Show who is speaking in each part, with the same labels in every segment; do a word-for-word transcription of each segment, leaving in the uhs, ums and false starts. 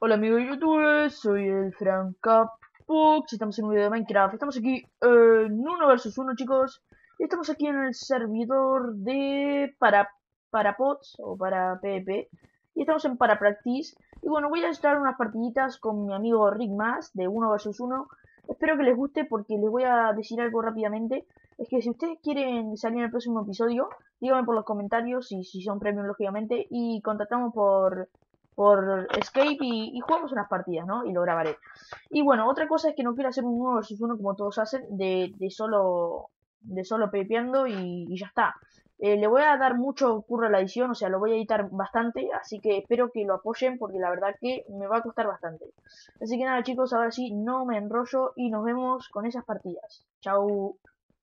Speaker 1: Hola amigos de YouTube, soy el FranCapux, estamos en un video de Minecraft, estamos aquí en uno versus uno chicos, estamos aquí en el servidor de para, para pods o para PvP, y estamos en para practice, y bueno, voy a estar unas partiditas con mi amigo Rick Más de uno versus uno, espero que les guste porque les voy a decir algo rápidamente, es que si ustedes quieren salir en el próximo episodio, díganme por los comentarios y si son premium lógicamente, y contactamos por... por Escape y, y jugamos unas partidas, ¿no? Y lo grabaré. Y bueno, otra cosa es que no quiero hacer un uno versus uno como todos hacen, de, de solo de solo pepeando y, y ya está. Eh, le voy a dar mucho curro a la edición, o sea, lo voy a editar bastante, así que espero que lo apoyen porque la verdad que me va a costar bastante. Así que nada chicos, ahora sí, no me enrollo y nos vemos con esas partidas. Chau.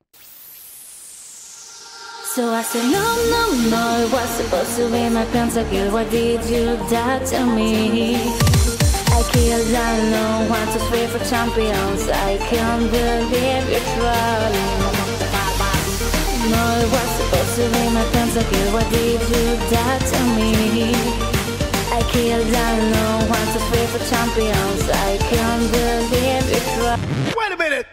Speaker 2: So I said no, no, no, it was supposed to be my pentakill. Why did you die to me? I killed Dino, one, two, three for champions. I can't believe you're trolling. No, it was supposed to be my pentakill. Why did you die to me? I killed Dino, one, two, three for champions. I can't believe you're trolling.
Speaker 3: Wait a minute!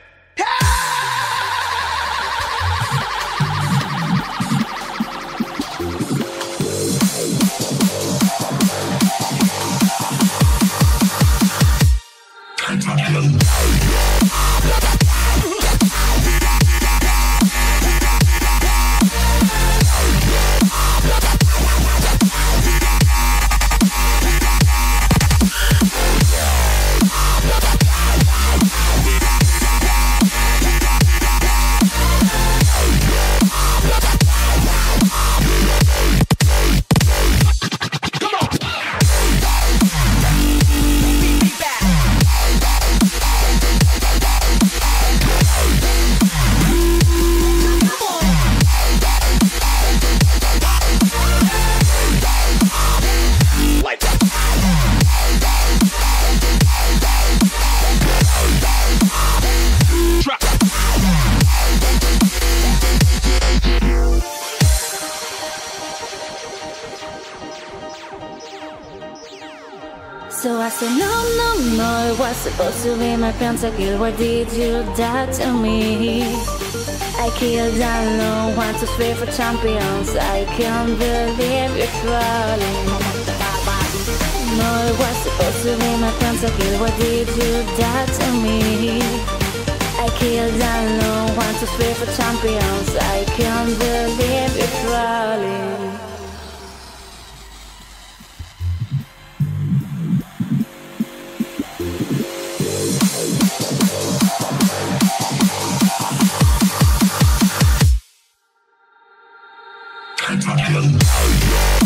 Speaker 2: So I said no, no, no, it was supposed to be my pentakill. Why did you die to me? I killed Dino, one, two, three for champions. I can't believe you're trolling. No, it was supposed to be my pentakill. Why did you die to me? I killed Dino, one, two, three for champions. I can't believe you're trolling.
Speaker 3: Tentakill.